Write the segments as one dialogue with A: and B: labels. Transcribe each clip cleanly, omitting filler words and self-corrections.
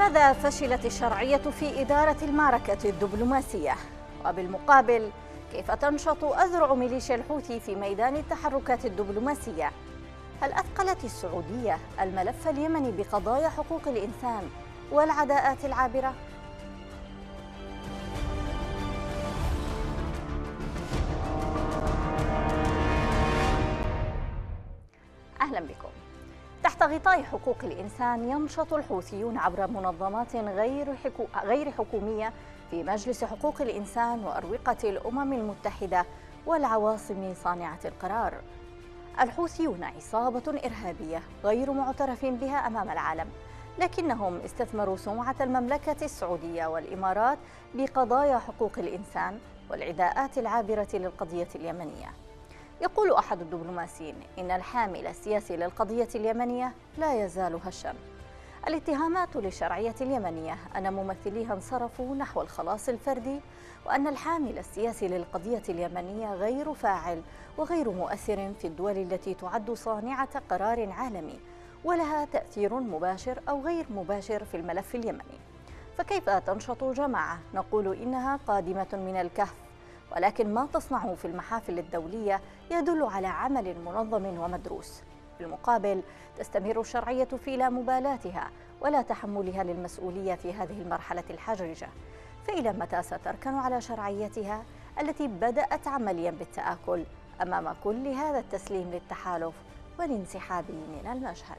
A: لماذا فشلت الشرعية في إدارة المعركة الدبلوماسية؟ وبالمقابل، كيف تنشط أذرع ميليشيا الحوثي في ميدان التحركات الدبلوماسية؟ هل أثقلت السعودية الملف اليمني بقضايا حقوق الإنسان والعداءات العابرة؟ أهلا بكم. تحت غطاء حقوق الإنسان ينشط الحوثيون عبر منظمات غير حكومية في مجلس حقوق الإنسان وأروقة الأمم المتحدة والعواصم صانعة القرار. الحوثيون عصابة إرهابية غير معترف بها أمام العالم، لكنهم استثمروا سمعة المملكة السعودية والإمارات بقضايا حقوق الإنسان والعداءات العابرة للقضية اليمنية. يقول أحد الدبلوماسيين إن الحامل السياسي للقضية اليمنية لا يزال هشاما. الاتهامات للشرعية اليمنية أن ممثليها انصرفوا نحو الخلاص الفردي، وأن الحامل السياسي للقضية اليمنية غير فاعل وغير مؤثر في الدول التي تعد صانعة قرار عالمي ولها تأثير مباشر أو غير مباشر في الملف اليمني. فكيف تنشط جماعة نقول إنها قادمة من الكهف، ولكن ما تصنعه في المحافل الدولية يدل على عمل منظم ومدروس؟ بالمقابل، تستمر الشرعية في لا مبالاتها ولا تحملها للمسؤولية في هذه المرحلة الحرجة. فإلى متى ستركن على شرعيتها التي بدأت عمليا بالتآكل أمام كل هذا التسليم للتحالف والانسحاب من المشهد؟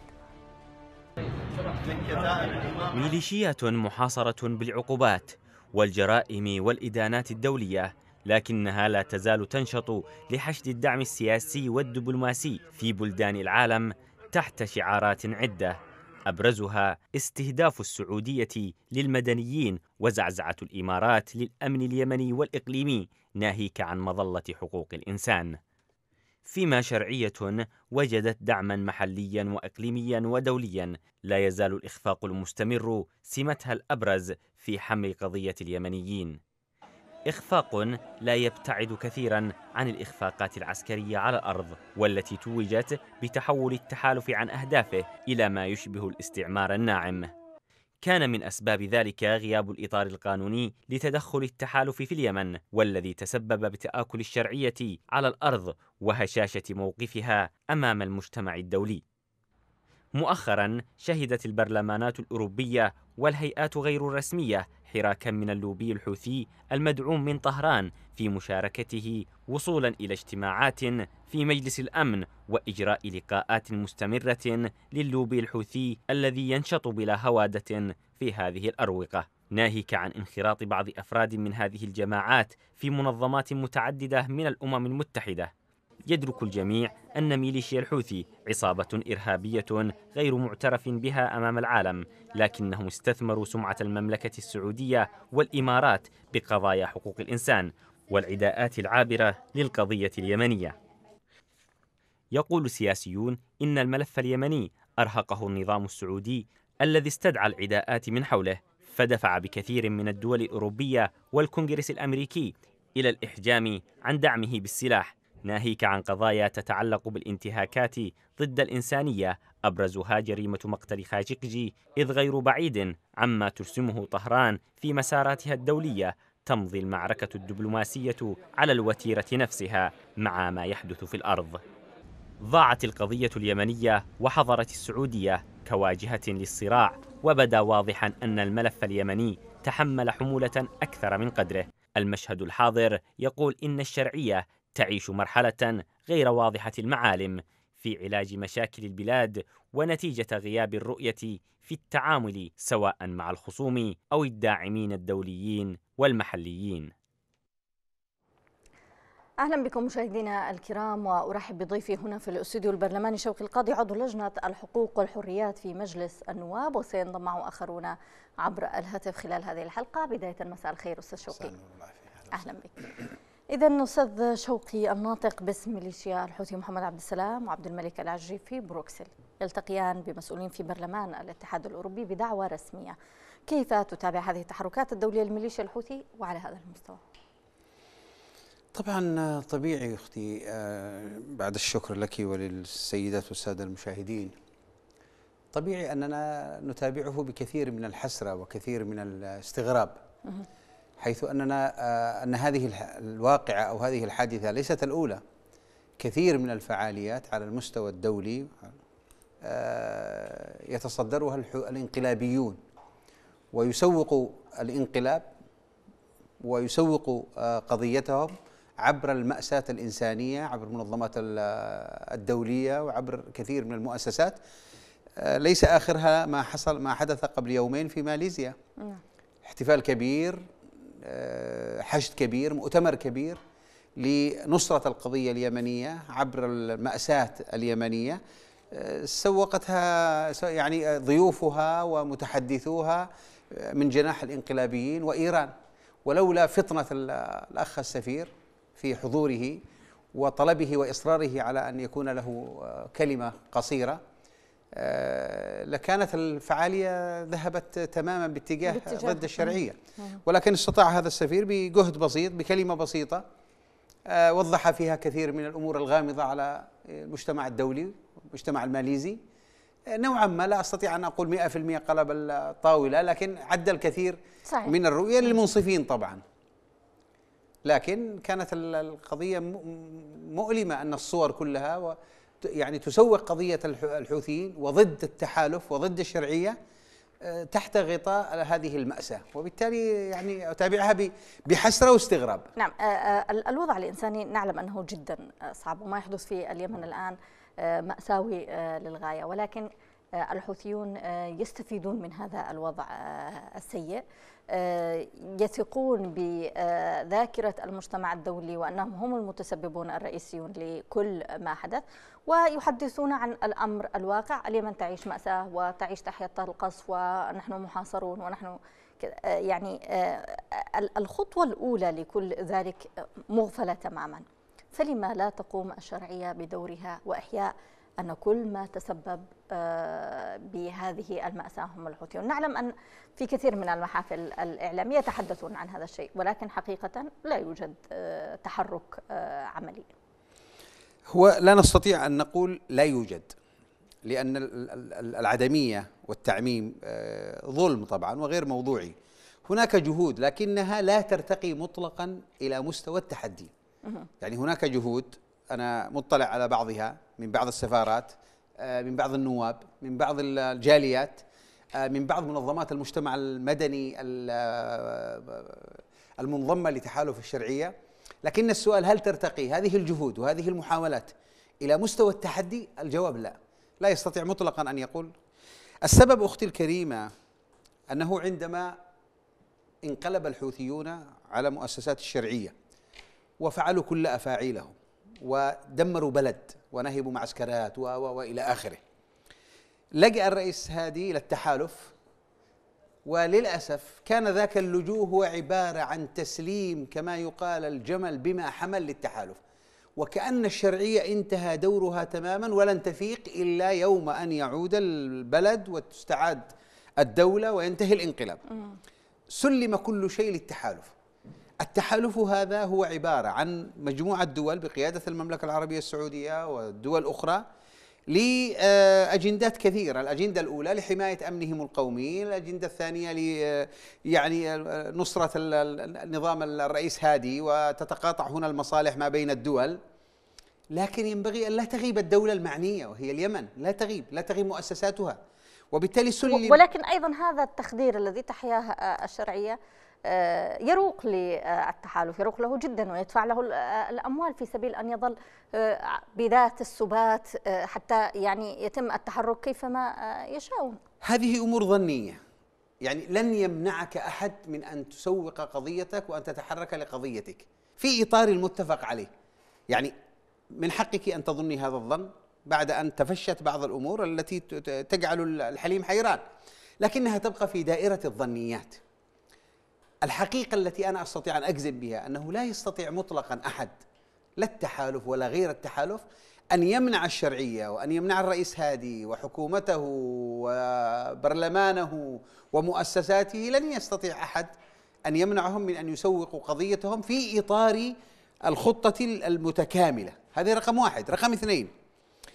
B: ميليشيات محاصرة بالعقوبات والجرائم والإدانات الدولية، لكنها لا تزال تنشط لحشد الدعم السياسي والدبلوماسي في بلدان العالم تحت شعارات عدة، أبرزها استهداف السعودية للمدنيين وزعزعة الإمارات للأمن اليمني والإقليمي، ناهيك عن مظلة حقوق الإنسان. فيما شرعية وجدت دعما محليا وإقليميا ودوليا، لا يزال الإخفاق المستمر سمتها الأبرز في حمل قضية اليمنيين. إخفاق لا يبتعد كثيرا عن الإخفاقات العسكرية على الأرض، والتي توجت بتحول التحالف عن أهدافه إلى ما يشبه الاستعمار الناعم. كان من أسباب ذلك غياب الإطار القانوني لتدخل التحالف في اليمن، والذي تسبب بتآكل الشرعية على الأرض وهشاشة موقفها أمام المجتمع الدولي. مؤخرا شهدت البرلمانات الأوروبية والهيئات غير الرسمية حراكا من اللوبي الحوثي المدعوم من طهران في مشاركته وصولا إلى اجتماعات في مجلس الأمن وإجراء لقاءات مستمرة للوبي الحوثي الذي ينشط بلا هوادة في هذه الأروقة، ناهيك عن انخراط بعض أفراد من هذه الجماعات في منظمات متعددة من الأمم المتحدة. يدرك الجميع أن ميليشيا الحوثي عصابة إرهابية غير معترف بها أمام العالم، لكنهم استثمروا سمعة المملكة السعودية والإمارات بقضايا حقوق الإنسان والعداءات العابرة للقضية اليمنية. يقول سياسيون إن الملف اليمني أرهقه النظام السعودي الذي استدعى العداءات من حوله، فدفع بكثير من الدول الأوروبية والكونغرس الأمريكي إلى الإحجام عن دعمه بالسلاح، ناهيك عن قضايا تتعلق بالانتهاكات ضد الإنسانية، أبرزها جريمة مقتل خاشقجي، إذ غير بعيد عما ترسمه طهران في مساراتها الدولية تمضي المعركة الدبلوماسية على الوتيرة نفسها مع ما يحدث في الأرض. ضاعت القضية اليمنية وحضرت السعودية كواجهة للصراع، وبدا واضحا أن الملف اليمني تحمل حمولة أكثر من قدره. المشهد الحاضر يقول إن الشرعية تعيش مرحلة غير واضحة المعالم في علاج مشاكل البلاد، ونتيجة غياب الرؤية في التعامل سواء مع الخصوم أو الداعمين الدوليين والمحليين.
A: أهلا بكم مشاهدينا الكرام، وأرحب بضيفي هنا في الاستوديو البرلماني شوقي القاضي عضو لجنة الحقوق والحريات في مجلس النواب، وسينضم معه آخرون عبر الهاتف خلال هذه الحلقة. بداية مساء الخير أستاذ شوقي. أهلا بك. إذا أستاذ شوقي، الناطق باسم ميليشيا الحوثي محمد عبد السلام وعبد الملك العجري في بروكسل يلتقيان بمسؤولين في برلمان الاتحاد الأوروبي بدعوة رسمية. كيف تتابع هذه التحركات الدولية لميليشيا الحوثي وعلى هذا المستوى؟
C: طبعا طبيعي أختي، بعد الشكر لك وللسيدات والسادة المشاهدين، طبيعي أننا نتابعه بكثير من الحسرة وكثير من الاستغراب، حيث أن هذه الواقعة أو هذه الحادثة ليست الأولى. كثير من الفعاليات على المستوى الدولي يتصدرها الانقلابيون، ويسوقوا الانقلاب ويسوقوا قضيتهم عبر المأساة الإنسانية، عبر المنظمات الدولية وعبر كثير من المؤسسات. ليس آخرها ما حدث قبل يومين في ماليزيا. احتفال كبير، حشد كبير، مؤتمر كبير لنصرة القضية اليمنية عبر المأساة اليمنية، سوقتها يعني ضيوفها ومتحدثوها من جناح الانقلابيين وإيران. ولولا فطنة الأخ السفير في حضوره وطلبه وإصراره على أن يكون له كلمة قصيرة، لكانت الفعالية ذهبت تماما باتجاه ضد الشرعية. ولكن استطاع هذا السفير بجهد بسيط، بكلمة بسيطة، وضح فيها كثير من الأمور الغامضة على المجتمع الدولي والمجتمع الماليزي. نوعا ما لا أستطيع أن أقول 100% قلب الطاولة، لكن عد الكثير صحيح من الرؤية للمنصفين طبعا. لكن كانت القضية مؤلمة، أن الصور كلها يعني تسوق قضية الحوثيين وضد التحالف وضد الشرعية تحت غطاء هذه المأساة، وبالتالي يعني أتابعها بحسرة واستغراب.
A: نعم، الوضع الإنساني نعلم أنه جدا صعب، وما يحدث في اليمن الآن مأساوي للغاية، ولكن الحوثيون يستفيدون من هذا الوضع السيء، يثقون بذاكرة المجتمع الدولي وأنهم هم المتسببون الرئيسيون لكل ما حدث، ويحدثون عن الأمر الواقع. اليمن تعيش مأساة وتعيش تحت القصف ونحن محاصرون ونحن يعني الخطوة الأولى لكل ذلك مغفلة تماما. فلما لا تقوم الشرعية بدورها وإحياء أن كل ما تسبب بهذه المأساة هم الحوثيون؟ نعلم أن في كثير من المحافل الإعلامية يتحدثون عن هذا الشيء، ولكن حقيقة لا يوجد تحرك عملي.
C: هو لا نستطيع أن نقول لا يوجد، لأن العدمية والتعميم ظلم طبعا وغير موضوعي. هناك جهود لكنها لا ترتقي مطلقا إلى مستوى التحدي. يعني هناك جهود أنا مطلع على بعضها من بعض السفارات، من بعض النواب، من بعض الجاليات، من بعض منظمات المجتمع المدني المنضمة لتحالف الشرعية. لكن السؤال هل ترتقي هذه الجهود وهذه المحاولات إلى مستوى التحدي؟ الجواب لا، لا يستطيع مطلقا أن يقول. السبب أختي الكريمة أنه عندما انقلب الحوثيون على مؤسسات الشرعية وفعلوا كل أفاعيلهم ودمروا بلد ونهبوا معسكرات وإلى آخره، لجأ الرئيس هادي إلى التحالف، وللأسف كان ذاك اللجوء هو عبارة عن تسليم كما يقال الجمل بما حمل للتحالف، وكأن الشرعية انتهى دورها تماما ولن تفيق إلا يوم أن يعود البلد وتستعاد الدولة وينتهي الانقلاب. سلم كل شيء للتحالف. التحالف هذا هو عبارة عن مجموعة دول بقيادة المملكة العربية السعودية والدول الأخرى لأجندات كثيرة. الأجندة الأولى لحماية أمنهم القومي، الأجندة الثانية يعني نصرة النظام الرئيس هادي، وتتقاطع هنا المصالح ما بين الدول. لكن ينبغي أن لا تغيب الدولة المعنية وهي اليمن، لا تغيب مؤسساتها، وبالتالي سلم.
A: ولكن أيضا هذا التخدير الذي تحياه الشرعية يروق للتحالف، يروق له جدا، ويدفع له الأموال في سبيل أن يظل بذات السبات حتى يعني يتم التحرك كيفما يشاءون.
C: هذه أمور ظنية، يعني لن يمنعك أحد من أن تسوق قضيتك وأن تتحرك لقضيتك في إطار المتفق عليه. يعني من حقك أن تظني هذا الظن بعد أن تفشت بعض الأمور التي تجعل الحليم حيران، لكنها تبقى في دائرة الظنيات. الحقيقة التي أنا أستطيع أن أجزم بها أنه لا يستطيع مطلقا أحد، لا التحالف ولا غير التحالف، أن يمنع الشرعية وأن يمنع الرئيس هادي وحكومته وبرلمانه ومؤسساته. لن يستطيع أحد أن يمنعهم من أن يسوقوا قضيتهم في إطار الخطة المتكاملة. هذه رقم واحد. رقم اثنين،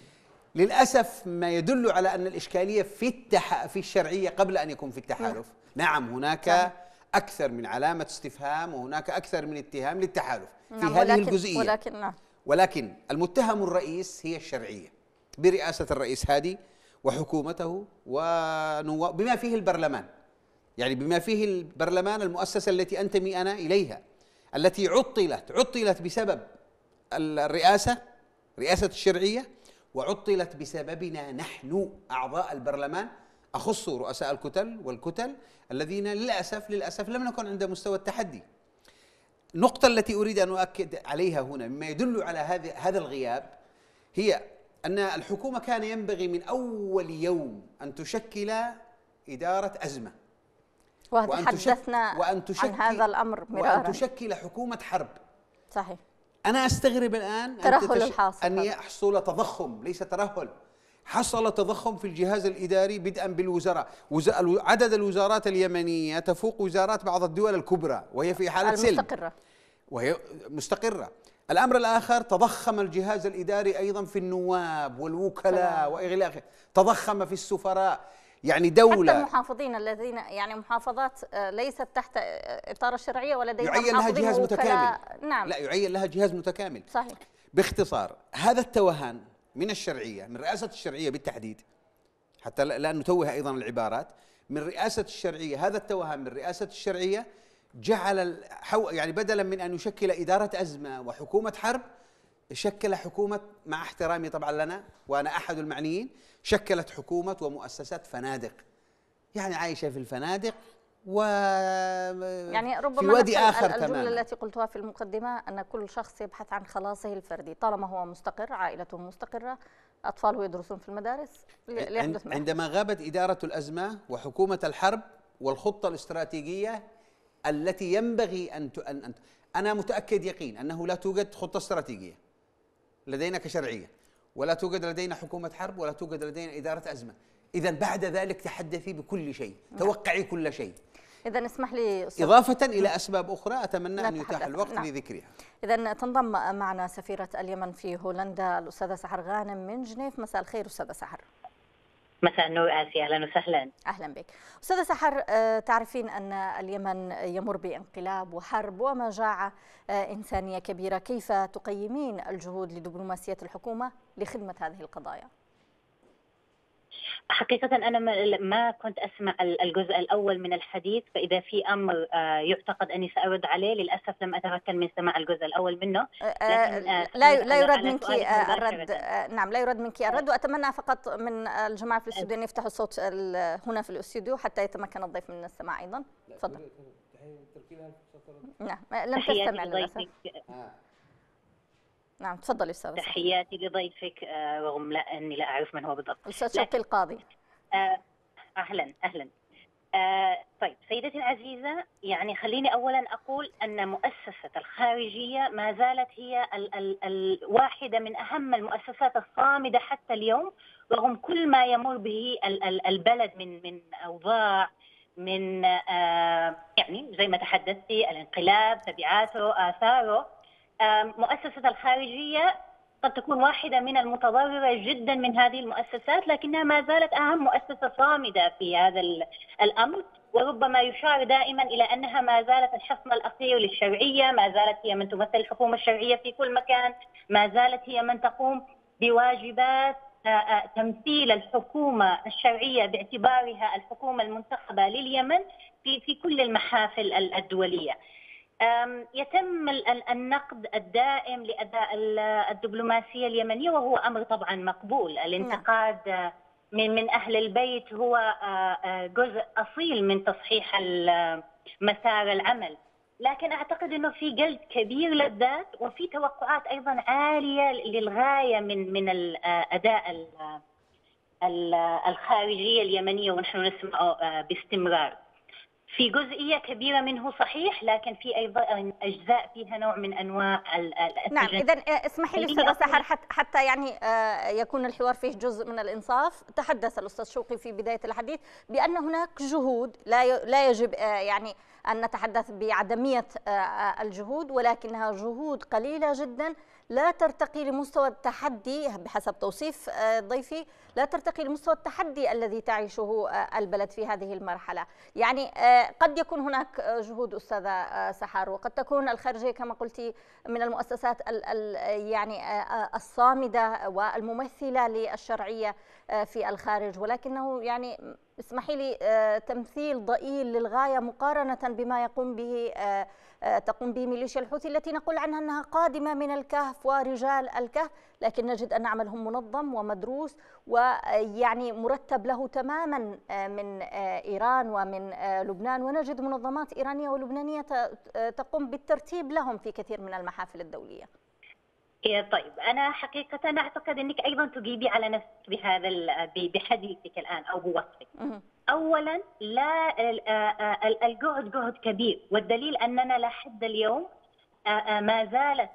C: للأسف ما يدل على أن الإشكالية في الشرعية قبل أن يكون في التحالف. نعم هناك أكثر من علامة استفهام وهناك أكثر من اتهام للتحالف في هذه الجزئية، ولكن المتهم الرئيس هي الشرعية برئاسة الرئيس هادي وحكومته ونواب بما فيه البرلمان، يعني بما فيه البرلمان المؤسسة التي أنتمي أنا إليها، التي عطلت بسبب رئاسة الشرعية، وعطلت بسببنا نحن أعضاء البرلمان، أخص رؤساء الكتل الذين للأسف لم نكن عند مستوى التحدي. النقطة التي أريد أن أؤكد عليها هنا مما يدل على هذا الغياب هي أن الحكومة كان ينبغي من أول يوم أن تشكل إدارة أزمة،
A: وتحدثنا عن هذا الأمر مرارا،
C: وأن تشكل حكومة حرب.
A: صحيح.
C: أنا أستغرب الآن أن يحصل تضخم، ليس ترهل، حصل تضخم في الجهاز الإداري بدءا بالوزراء. عدد الوزارات اليمنية تفوق وزارات بعض الدول الكبرى وهي في حالة سلم وهي مستقرة. الأمر الآخر تضخم الجهاز الإداري أيضا في النواب والوكلاء وإلى آخره، تضخم في السفراء، يعني دولة
A: حتى المحافظين الذين يعني محافظات ليست تحت إطار الشرعية ولديها
C: يعين لها جهاز متكامل.
A: نعم.
C: لا، يعين لها جهاز متكامل.
A: صحيح.
C: باختصار هذا التوهان من الشرعية، من رئاسة الشرعية بالتحديد، حتى لا نتوه أيضا العبارات، من رئاسة الشرعية، هذا التوهان من رئاسة الشرعية جعل يعني بدلا من أن يشكل إدارة أزمة وحكومة حرب، شكل حكومة، مع احترامي طبعا لنا وأنا أحد المعنيين، شكلت حكومة ومؤسسات فنادق، يعني عايشة في الفنادق
A: يعني ربما
C: في وادي آخر
A: الجملة
C: تماما.
A: التي قلتها في المقدمة أن كل شخص يبحث عن خلاصه الفردي، طالما هو مستقر، عائلته مستقرة، أطفاله يدرسون في المدارس، ليحدث معه.
C: عندما غابت إدارة الأزمة وحكومة الحرب والخطة الاستراتيجية التي ينبغي أن أنا متأكد يقين أنه لا توجد خطة استراتيجية لدينا كشرعية، ولا توجد لدينا حكومة حرب، ولا توجد لدينا إدارة أزمة. إذن بعد ذلك تحدثي بكل شيء، توقعي كل شيء.
A: إذن اسمح لي
C: إضافة إلى أسباب أخرى أتمنى أن يتاح الوقت لذكرها.
A: إذن تنضم معنا سفيرة اليمن في هولندا الأستاذة سحر غانم من جنيف. مساء الخير أستاذة سحر.
D: مساء النور آسيا، أهلا وسهلا.
A: أهلا بك. أستاذة سحر، تعرفين أن اليمن يمر بانقلاب وحرب ومجاعة إنسانية كبيرة، كيف تقيمين الجهود لدبلوماسية الحكومة لخدمة هذه القضايا؟
D: حقيقة أنا ما كنت أسمع الجزء الأول من الحديث، فإذا في أمر يعتقد أني سأرد عليه، للأسف لم أتمكن من سماع الجزء الأول منه.
A: لا يرد منك الرد. نعم، لا يرد منك الرد، وأتمنى فقط من الجماعة في الاستوديو أن يفتحوا الصوت هنا في الاستوديو حتى يتمكن الضيف من السماع أيضا. تفضل. نعم، لم تستمع للأسف. نعم، تفضلي أستاذة.
D: تحياتي لضيفك رغم أني لا أعرف من هو بالضبط.
A: أستاذ شوقي القاضي.
D: أهلا. طيب سيدتي العزيزة، يعني خليني أولا أقول أن مؤسسة الخارجية ما زالت هي الواحدة من أهم المؤسسات الصامدة حتى اليوم، رغم كل ما يمر به البلد من أوضاع، من يعني زي ما تحدثتي، الانقلاب، تبعاته، آثاره. مؤسسة الخارجية قد تكون واحدة من المتضررة جدا من هذه المؤسسات، لكنها ما زالت أهم مؤسسة صامدة في هذا الأمر، وربما يشار دائما إلى أنها ما زالت الحصن الأخير للشرعية، ما زالت هي من تمثل الحكومة الشرعية في كل مكان، ما زالت هي من تقوم بواجبات تمثيل الحكومة الشرعية باعتبارها الحكومة المنتخبة لليمن في كل المحافل الدولية. يتم النقد الدائم لأداء الدبلوماسية اليمنية، وهو أمر طبعا مقبول. الانتقاد من أهل البيت هو جزء أصيل من تصحيح مسار العمل، لكن أعتقد أنه في جلد كبير للذات، وفي توقعات أيضا عالية للغاية من الأداء الخارجية اليمنية، ونحن نسمع باستمرار. في جزئية كبيرة منه صحيح، لكن في أيضا أجزاء فيها نوع من أنواع
A: نعم. إذن اسمحي لي أستاذة سحر حتى يعني يكون الحوار فيه جزء من الإنصاف. تحدث الأستاذ شوقي في بداية الحديث بأن هناك جهود، لا يجب يعني أن نتحدث بعدمية الجهود، ولكنها جهود قليلة جدا لا ترتقي لمستوى التحدي بحسب توصيف ضيفي، لا ترتقي لمستوى التحدي الذي تعيشه البلد في هذه المرحلة. يعني قد يكون هناك جهود أستاذة سحر، وقد تكون الخارجية كما قلتي من المؤسسات يعني الصامدة والممثلة للشرعية في الخارج، ولكنه يعني اسمحي لي تمثيل ضئيل للغاية مقارنة بما تقوم به ميليشيا الحوثي التي نقول عنها أنها قادمة من الكهف ورجال الكهف، لكن نجد أن عملهم منظم ومدروس ويعني مرتب له تماما من إيران ومن لبنان، ونجد منظمات إيرانية ولبنانية تقوم بالترتيب لهم في كثير من المحافل الدولية.
D: طيب، أنا حقيقة أعتقد أنك أيضا تجيبي على نفسك بحديثك الآن أو بوصفك. أولا، لا الجهد جهد كبير، والدليل أننا لحد اليوم ما زالت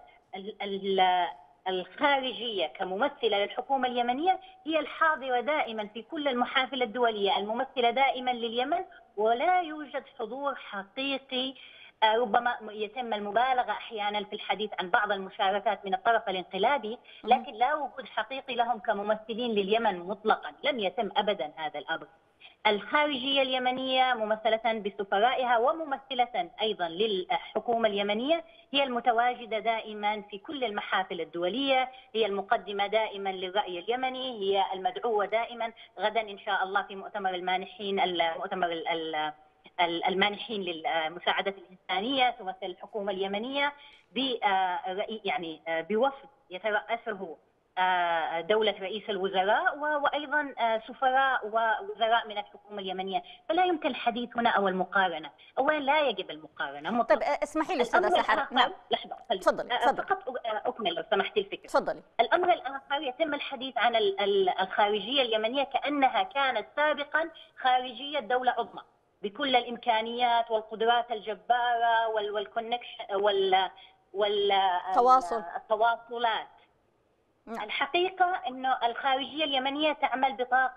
D: الخارجية كممثلة للحكومة اليمنية هي الحاضرة دائما في كل المحافل الدولية، الممثلة دائما لليمن، ولا يوجد حضور حقيقي. ربما يتم المبالغة أحيانا في الحديث عن بعض المشاركات من الطرف الانقلابي، لكن لا وجود حقيقي لهم كممثلين لليمن مطلقا، لم يتم أبدا هذا الأمر. الخارجية اليمنية ممثلة بسفرائها وممثلة أيضا للحكومة اليمنية هي المتواجدة دائما في كل المحافل الدولية، هي المقدمة دائما للرأي اليمني، هي المدعوة دائما. غدا إن شاء الله في مؤتمر المانحين للمساعدة الإنسانية تمثل الحكومة اليمنية يعني بوفد يترأسه دولة رئيس الوزراء وأيضا سفراء ووزراء من الحكومة اليمنية، فلا يمكن الحديث هنا أو المقارنة. أولا لا يجب المقارنة مطلقا.
A: طيب اسمحي لي أستاذة سحر.
D: نعم لحظة،
A: تفضلي.
D: فقط أكمل لو سمحتي الفكرة.
A: تفضلي.
D: الأمر الآخر، يتم الحديث عن الخارجية اليمنية كأنها كانت سابقا خارجية دولة عظمى بكل الإمكانيات والقدرات الجبارة والكونكشن والتواصلات. الحقيقة أنه الخارجية اليمنية تعمل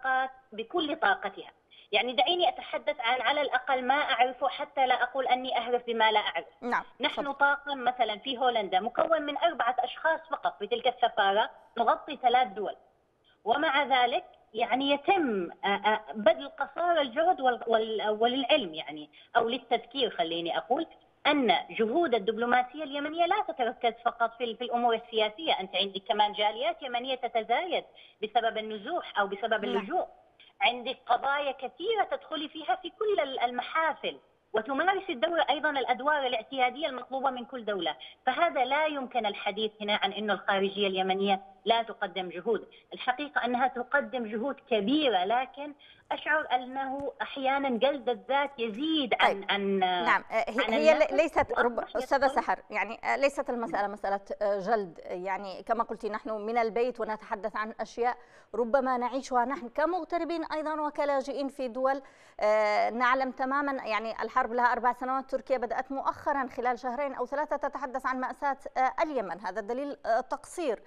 D: بكل طاقتها. يعني دعيني أتحدث عن على الأقل ما أعرفه حتى لا أقول أني أهرف بما لا أعرف. نحن طاقم مثلا في هولندا مكون من 4 أشخاص فقط في تلك السفارة، نغطي 3 دول، ومع ذلك يعني يتم بذل قصارى الجهد وللعلم يعني أو للتذكير، خليني أقول أن جهود الدبلوماسية اليمنية لا تتركز فقط في الأمور السياسية. أنت عندك كمان جاليات يمنية تتزايد بسبب النزوح أو بسبب اللجوء، عندك قضايا كثيرة تدخلي فيها في كل المحافل، وتمارس الدولة أيضا الأدوار الاعتيادية المطلوبة من كل دولة. فهذا لا يمكن الحديث هنا عن أن الخارجية اليمنية لا تقدم جهود. الحقيقة أنها تقدم جهود كبيرة، لكن أشعر أنه أحيانا جلد الذات يزيد عن
A: نعم. هي ليست أستاذة سحر، يعني ليست المسألة مسألة جلد، يعني كما قلت نحن من البيت ونتحدث عن أشياء ربما نعيشها نحن كمغتربين أيضا وكلاجئين في دول. نعلم تماما يعني الحرب لها 4 سنوات، تركيا بدأت مؤخرا خلال 2 أو 3 تتحدث عن مأساة اليمن، هذا دليل تقصير.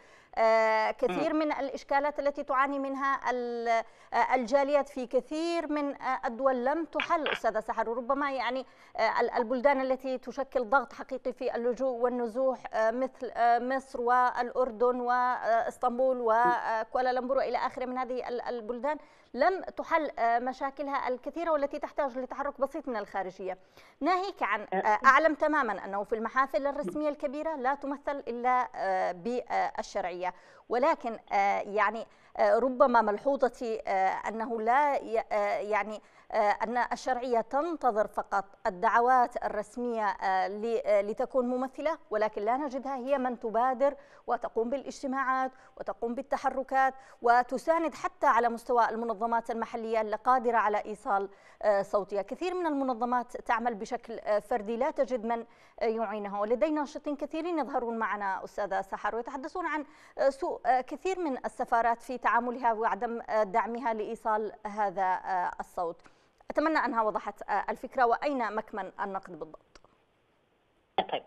A: كثير من الإشكالات التي تعاني منها الجاليات في كثير من الدول لم تحل أستاذة سحر، وربما يعني البلدان التي تشكل ضغط حقيقي في اللجوء والنزوح مثل مصر والأردن وإسطنبول وكوالالمبور إلى آخره من هذه البلدان لم تحل مشاكلها الكثيرة والتي تحتاج لتحرك بسيط من الخارجية. ناهيك عن أعلم تماما أنه في المحافل الرسمية الكبيرة لا تمثل إلا بالشرعية، ولكن يعني ربما ملحوظتي أنه لا يعني أن الشرعية تنتظر فقط الدعوات الرسمية لتكون ممثلة، ولكن لا نجدها هي من تبادر وتقوم بالاجتماعات وتقوم بالتحركات وتساند حتى على مستوى المنظمات المحلية القادرة على إيصال صوتها. كثير من المنظمات تعمل بشكل فردي، لا تجد من يعينها، ولدينا ناشطين كثيرين يظهرون معنا أستاذة سحر ويتحدثون عن سوء كثير من السفارات في تعاملها وعدم دعمها لإيصال هذا الصوت. أتمنى أنها وضحت الفكرة، وأين مكمن النقد بالضبط؟
D: طيب،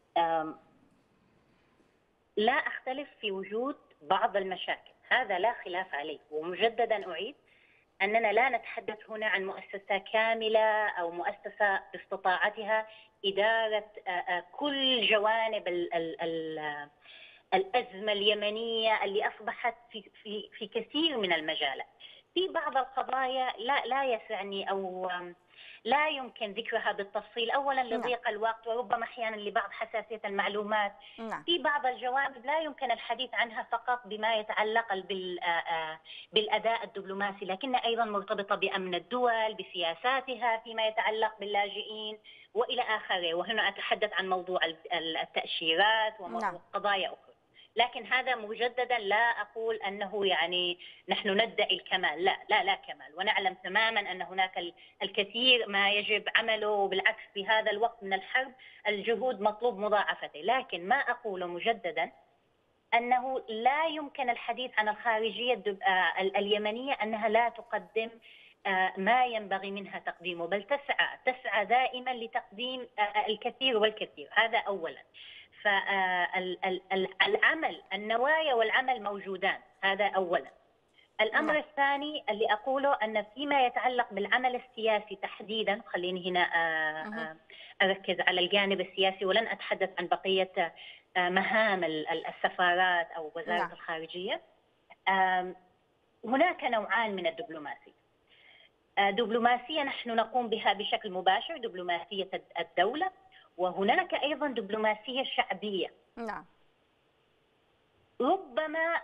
D: لا أختلف في وجود بعض المشاكل، هذا لا خلاف عليه، ومجددا أعيد أننا لا نتحدث هنا عن مؤسسة كاملة أو مؤسسة باستطاعتها إدارة كل جوانب الأزمة اليمنية اللي أصبحت في كثير من المجالات. في بعض القضايا لا يسعني أو لا يمكن ذكرها بالتفصيل، أولا لضيق الوقت وربما أحيانا لبعض حساسية المعلومات. في بعض الجوانب لا يمكن الحديث عنها فقط بما يتعلق بالأداء الدبلوماسي، لكنها أيضا مرتبطة بأمن الدول، بسياساتها فيما يتعلق باللاجئين وإلى آخره. وهنا أتحدث عن موضوع التأشيرات وقضايا أخرى. لكن هذا مجددا لا أقول أنه يعني نحن ندعي الكمال، لا كمال، ونعلم تماما أن هناك الكثير ما يجب عمله، وبالعكس في هذا الوقت من الحرب الجهود مطلوب مضاعفته. لكن ما أقوله مجددا أنه لا يمكن الحديث عن الخارجية اليمنية أنها لا تقدم ما ينبغي منها تقديمه، بل تسعى دائما لتقديم الكثير والكثير. هذا أولا. فالعمل، النوايا والعمل موجودان، هذا أولا. الأمر الثاني اللي أقوله أن فيما يتعلق بالعمل السياسي تحديدا، خليني هنا أركز على الجانب السياسي ولن أتحدث عن بقية مهام السفارات أو وزارة الخارجية. هناك نوعان من الدبلوماسية. دبلوماسية نحن نقوم بها بشكل مباشر، دبلوماسية الدولة، وهناك أيضا دبلوماسية شعبية. ربما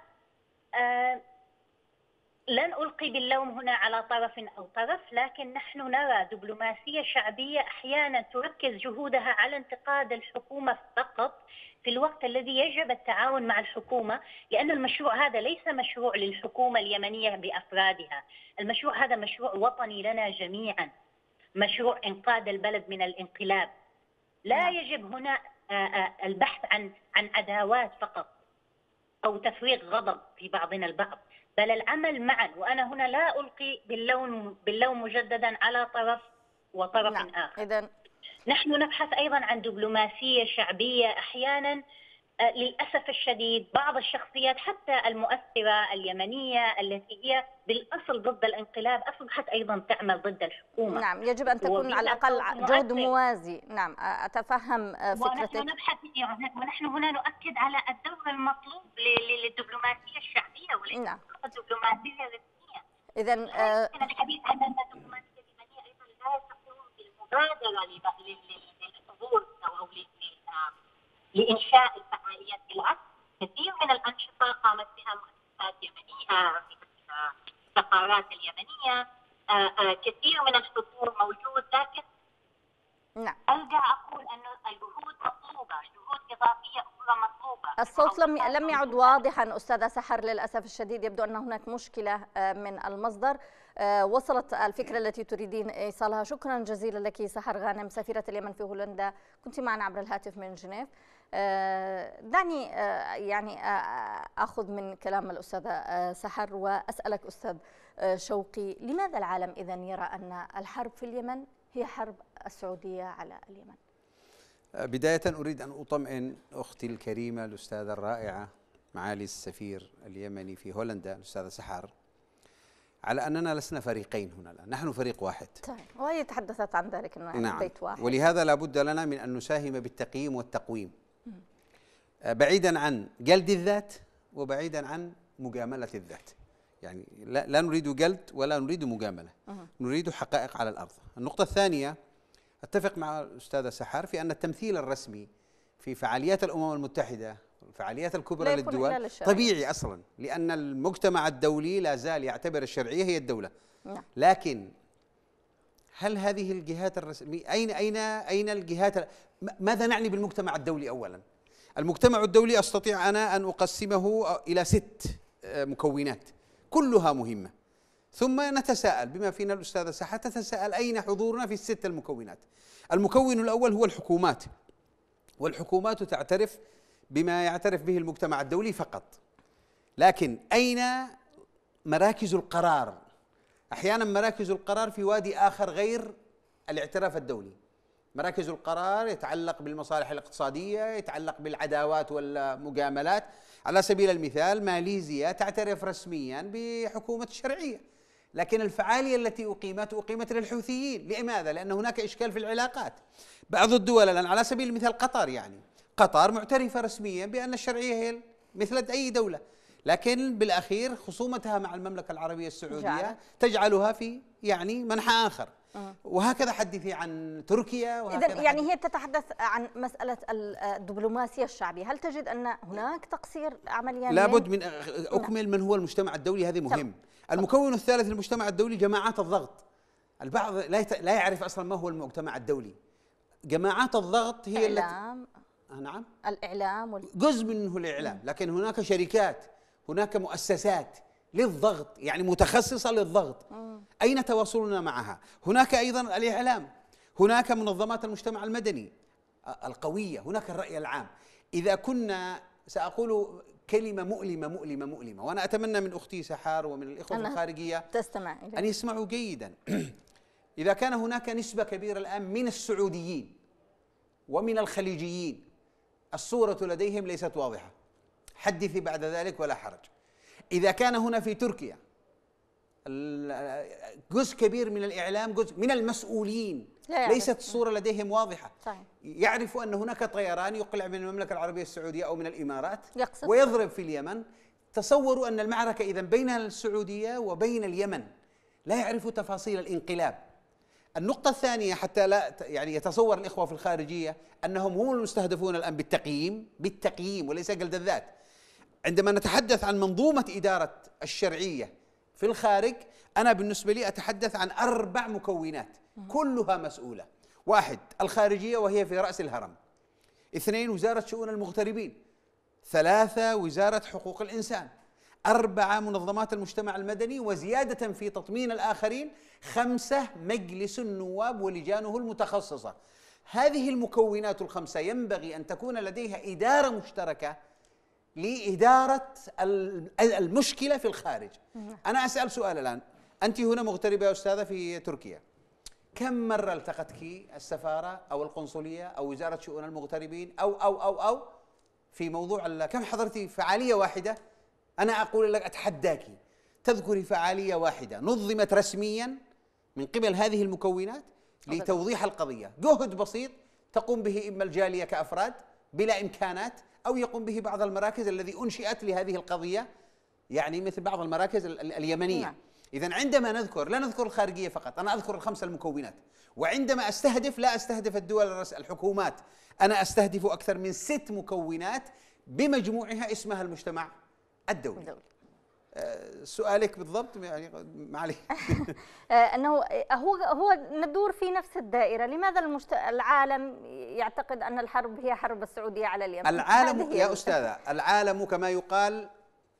D: لن ألقي باللوم هنا على طرف أو طرف، لكن نحن نرى دبلوماسية شعبية أحيانا تركز جهودها على انتقاد الحكومة فقط في الوقت الذي يجب التعاون مع الحكومة، لأن المشروع هذا ليس مشروع للحكومة اليمنية بأفرادها، المشروع هذا مشروع وطني لنا جميعا، مشروع إنقاذ البلد من الانقلاب. لا يجب هنا البحث عن عداوات فقط أو تفريغ غضب في بعضنا البعض، بل العمل معا. وأنا هنا لا ألقي باللوم مجددا على طرف وطرف آخر.
A: إذن
D: نحن نبحث أيضا عن دبلوماسية شعبية. أحيانا للأسف الشديد بعض الشخصيات حتى المؤثرة اليمنية التي هي بالأصل ضد الانقلاب أصبحت أيضا تعمل ضد الحكومة.
A: نعم، يجب أن تكون على الأقل جهد موازي. نعم، أتفهم فكرتك.
D: ونحن هنا نؤكد على الدور المطلوب للدبلوماسية الشعبية وليس الدبلوماسية الرسمية.
A: إذن
D: الحديث عن أن الدبلوماسية اليمنية أيضا لا تقوم بالمبادرة للحضور أو لإنشاء الفعاليات. بالعكس، كثير من الأنشطة قامت بها مؤسسات يمنية، السفارات اليمنية، كثير من الحضور موجود. لكن أرجع أقول أن الجهود مطلوبة، جهود إضافية أخرى مطلوبة.
A: الصوت لم يعد واضحا أستاذة سحر للأسف الشديد، يبدو أن هناك مشكلة من المصدر. وصلت الفكرة التي تريدين إيصالها. شكرا جزيلا لك سحر غانم، سفيرة اليمن في هولندا، كنت معنا عبر الهاتف من جنيف. دعني يعني أخذ من كلام الأستاذة سحر وأسألك أستاذ شوقي، لماذا العالم إذن يرى أن الحرب في اليمن هي حرب السعودية على اليمن؟
C: بداية أريد أن أطمئن أختي الكريمة الأستاذة الرائعة معالي السفير اليمني في هولندا الأستاذة سحر على أننا لسنا فريقين هنا الآن، نحن فريق واحد.
A: وهي تحدثت عن ذلك أنه بيت واحد.
C: ولهذا لا بد لنا من أن نساهم بالتقييم والتقويم بعيدا عن جلد الذات وبعيدا عن مجاملة الذات. يعني لا نريد جلد ولا نريد مجاملة، نريد حقائق على الأرض. النقطة الثانية، أتفق مع الأستاذة سحر في أن التمثيل الرسمي في فعاليات الأمم المتحدة الفعاليات الكبرى للدول طبيعي أصلا، لأن المجتمع الدولي لا زال يعتبر الشرعية هي الدولة. لكن هل هذه الجهات الرسمية أين الجهات؟ ماذا نعني بالمجتمع الدولي؟ أولا المجتمع الدولي أستطيع أنا أن أقسمه إلى 6 مكونات كلها مهمة، ثم نتساءل بما فينا الأستاذة سحر تتساءل أين حضورنا في ال6 المكونات. المكون الأول هو الحكومات، والحكومات تعترف بما يعترف به المجتمع الدولي فقط. لكن أين مراكز القرار؟ أحيانا مراكز القرار في وادي آخر غير الاعتراف الدولي. مراكز القرار يتعلق بالمصالح الاقتصادية، يتعلق بالعداوات والمجاملات. على سبيل المثال ماليزيا تعترف رسميا بحكومة الشرعية، لكن الفعالية التي أقيمت للحوثيين. لماذا؟ لأن هناك إشكال في العلاقات. بعض الدول الآن على سبيل المثال قطر، يعني قطر معترفة رسميا بأن الشرعية هي مثل أي دولة، لكن بالأخير خصومتها مع المملكة العربية السعودية تجعلها في يعني منحى آخر. وهكذا حدثي عن تركيا.
A: إذن يعني هي تتحدث عن مسألة الدبلوماسية الشعبية، هل تجد أن هناك تقصير عمليا؟
C: لابد من أكمل من هو المجتمع الدولي، هذه مهم. المكون الثالث للمجتمع الدولي جماعات الضغط. البعض لا يعرف أصلا ما هو المجتمع الدولي. جماعات الضغط هي
A: الإعلام.
C: نعم،
A: الإعلام
C: جزء منه الإعلام، لكن هناك شركات، هناك مؤسسات للضغط يعني متخصصة للضغط. أين تواصلنا معها؟ هناك أيضا الإعلام، هناك منظمات المجتمع المدني القوية، هناك الرأي العام. إذا كنا سأقول كلمة مؤلمة مؤلمة مؤلمة، وأنا أتمنى من أختي سحار ومن الإخوة الخارجية
A: تستمع
C: أن يسمعوا جيدا. إذا كان هناك نسبة كبيرة الآن من السعوديين ومن الخليجيين الصورة لديهم ليست واضحة، حدثي بعد ذلك ولا حرج. إذا كان هنا في تركيا جزء كبير من الإعلام، جزء من المسؤولين ليست الصورة لديهم واضحة.
A: صحيح.
C: يعرف أن هناك طيران يقلع من المملكة العربية السعودية أو من الإمارات
A: يقصف
C: ويضرب في اليمن. تصوروا أن المعركة إذن بين السعودية وبين اليمن، لا يعرف تفاصيل الانقلاب. النقطة الثانية حتى لا يعني يتصور الإخوة في الخارجية أنهم هم المستهدفون الآن بالتقييم وليس جلد الذات. عندما نتحدث عن منظومة إدارة الشرعية في الخارج، أنا بالنسبة لي أتحدث عن 4 مكونات كلها مسؤولة. 1 الخارجية وهي في رأس الهرم، 2 وزارة شؤون المغتربين، 3 وزارة حقوق الإنسان، 4 منظمات المجتمع المدني، وزيادة في تطمين الآخرين 5 مجلس النواب ولجانه المتخصصة. هذه المكونات ال5 ينبغي أن تكون لديها إدارة مشتركة لإدارة المشكلة في الخارج. أنا أسأل سؤال الآن، أنت هنا مغتربة يا أستاذة في تركيا، كم مرة التقتك السفارة أو القنصلية أو وزارة شؤون المغتربين أو في موضوع كم حضرتي فعالية واحدة؟ أنا أقول لك أتحداك تذكري فعالية واحدة نظمت رسميا من قبل هذه المكونات لتوضيح القضية. جهد بسيط تقوم به إما الجالية كأفراد بلا إمكانات، أو يقوم به بعض المراكز الذي أنشئت لهذه القضية، يعني مثل بعض المراكز اليمنية. إذن عندما لا نذكر الخارجية فقط، أنا أذكر ال5 المكونات. وعندما أستهدف لا أستهدف الدول الحكومات، أنا أستهدف أكثر من 6 مكونات بمجموعها اسمها المجتمع الدولي. سؤالك بالضبط يعني معلي
A: أنه هو ندور في نفس الدائرة. لماذا العالم يعتقد أن الحرب هي حرب السعودية على اليمن؟
C: العالم يا أستاذة، العالم كما يقال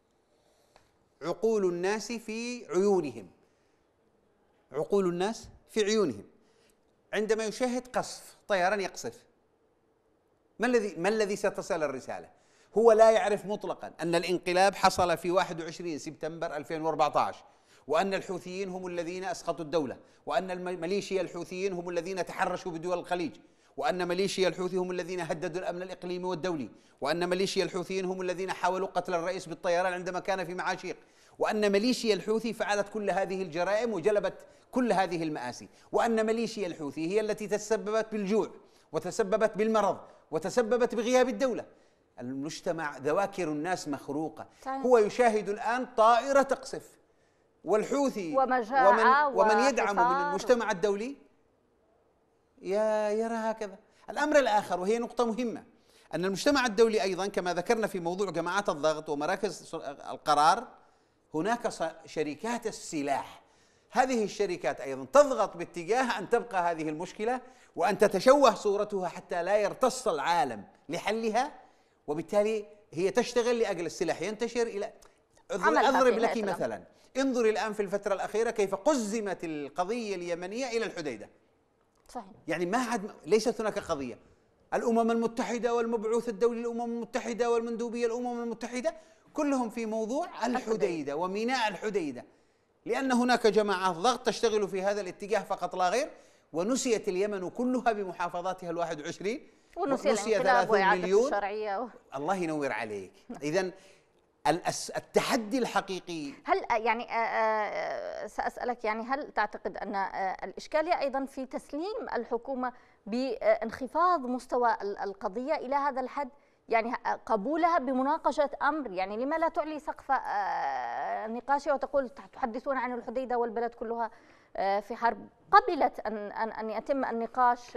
C: عقول الناس في عيونهم، عقول الناس في عيونهم. عندما يشاهد قصف طيران يقصف، ما الذي ستصل الرسالة؟ هو لا يعرف مطلقا أن الانقلاب حصل في 21 سبتمبر 2014، وأن الحوثيين هم الذين أسقطوا الدولة، وأن ميليشيا الحوثيين هم الذين تحرشوا بدول الخليج، وأن ميليشيا الحوثي هم الذين هددوا الأمن الإقليمي والدولي، وأن ميليشيا الحوثيين هم الذين حاولوا قتل الرئيس بالطيران عندما كان في معاشيق، وأن ميليشيا الحوثي فعلت كل هذه الجرائم وجلبت كل هذه المآسي، وأن ميليشيا الحوثي هي التي تسببت بالجوع وتسببت بالمرض وتسببت بغياب الدولة. المجتمع ذواكر الناس مخروقة. هو يشاهد الآن طائرة تقصف، والحوثي ومن يدعم من المجتمع الدولي يرى هكذا. الأمر الآخر وهي نقطة مهمة، أن المجتمع الدولي أيضا كما ذكرنا في موضوع جماعات الضغط ومراكز القرار، هناك شركات السلاح. هذه الشركات أيضا تضغط باتجاه أن تبقى هذه المشكلة وأن تتشوه صورتها حتى لا يرتص العالم لحلها، وبالتالي هي تشتغل لأجل السلاح ينتشر إلى. أضرب لك مثلا، انظري الآن في الفترة الأخيرة كيف قزمت القضية اليمنية إلى الحديدة.
A: صحيح. يعني
C: ما عاد ليست هناك قضية. الأمم المتحدة والمبعوث الدولي الأمم المتحدة والمندوبية الأمم المتحدة كلهم في موضوع الحديدة وميناء الحديدة، لأن هناك جماعات ضغط تشتغل في هذا الاتجاه فقط لا غير. ونسيت اليمن كلها بمحافظاتها 21، ونسي 3 مليون. الله ينور عليك. إذن التحدي الحقيقي،
A: هل يعني سأسألك يعني هل تعتقد أن الإشكالية أيضا في تسليم الحكومة بانخفاض مستوى القضية إلى هذا الحد؟ يعني قبولها بمناقشة أمر، يعني لما لا تعلي سقف نقاشها وتقول تحدثون عن الحديدة والبلد كلها في حرب. قبلت أن يتم النقاش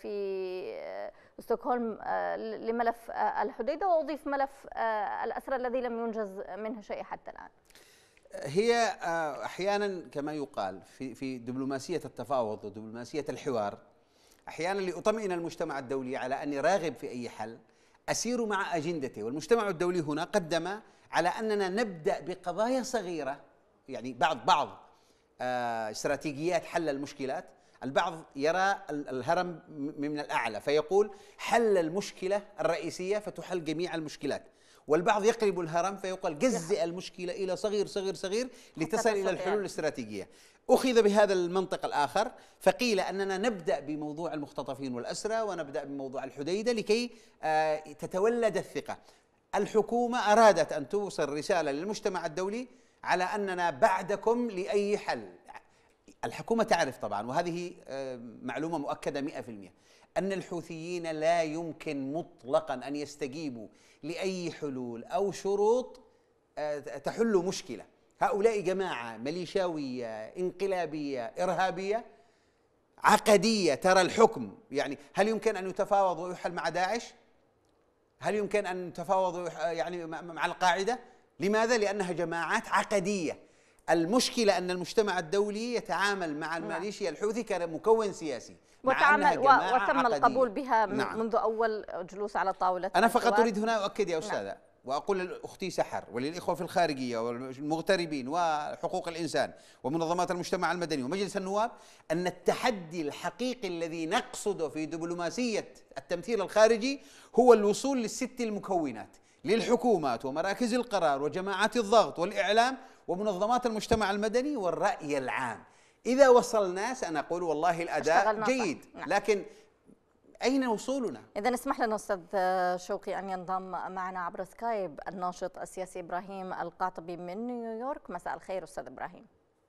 A: في ستوكهولم لملف الحديدة، وأضيف ملف الأسرى الذي لم ينجز منه شيء حتى الآن.
C: هي أحيانا كما يقال في دبلوماسية التفاوض ودبلوماسية الحوار، أحيانا لأطمئن المجتمع الدولي على أني راغب في أي حل أسير مع أجندته، والمجتمع الدولي هنا قدم على أننا نبدأ بقضايا صغيرة، يعني بعض استراتيجيات حل المشكلات. البعض يرى الهرم من الأعلى فيقول حل المشكلة الرئيسية فتحل جميع المشكلات، والبعض يقلب الهرم فيقول جزء المشكلة إلى صغير صغير صغير لتصل إلى الحلول الاستراتيجية. أخذ بهذا المنطق الآخر فقيل أننا نبدأ بموضوع المختطفين والأسرى ونبدأ بموضوع الحديدة لكي تتولد الثقة. الحكومة أرادت أن توصل رسالة للمجتمع الدولي على أننا بعدكم لأي حل. الحكومة تعرف طبعا، وهذه معلومة مؤكدة 100%، أن الحوثيين لا يمكن مطلقا أن يستجيبوا لأي حلول أو شروط تحل مشكلة. هؤلاء جماعة ميليشياوية انقلابية إرهابية عقدية ترى الحكم، يعني هل يمكن أن يتفاوض ويحل مع داعش؟ هل يمكن أن يتفاوض يعني مع القاعدة؟ لماذا؟ لأنها جماعات عقدية. المشكلة أن المجتمع الدولي يتعامل مع الميليشيا الحوثي كمكون سياسي،
A: وتم القبول بها منذ أول جلوس على طاولة.
C: أنا فقط أريد هنا أؤكد يا أستاذة وأقول لأختي سحر وللإخوة في الخارجية والمغتربين وحقوق الإنسان ومنظمات المجتمع المدني ومجلس النواب أن التحدي الحقيقي الذي نقصده في دبلوماسية التمثيل الخارجي هو الوصول للست المكونات، للحكومات ومراكز القرار وجماعات الضغط والإعلام ومنظمات المجتمع المدني والرأي العام. إذا وصلنا سنقول والله الأداء جيد، لكن أين وصولنا؟
A: إذا اسمح لنا أستاذ شوقي أن ينضم معنا عبر سكايب الناشط السياسي إبراهيم القاطبي من نيويورك. مساء الخير أستاذ إبراهيم.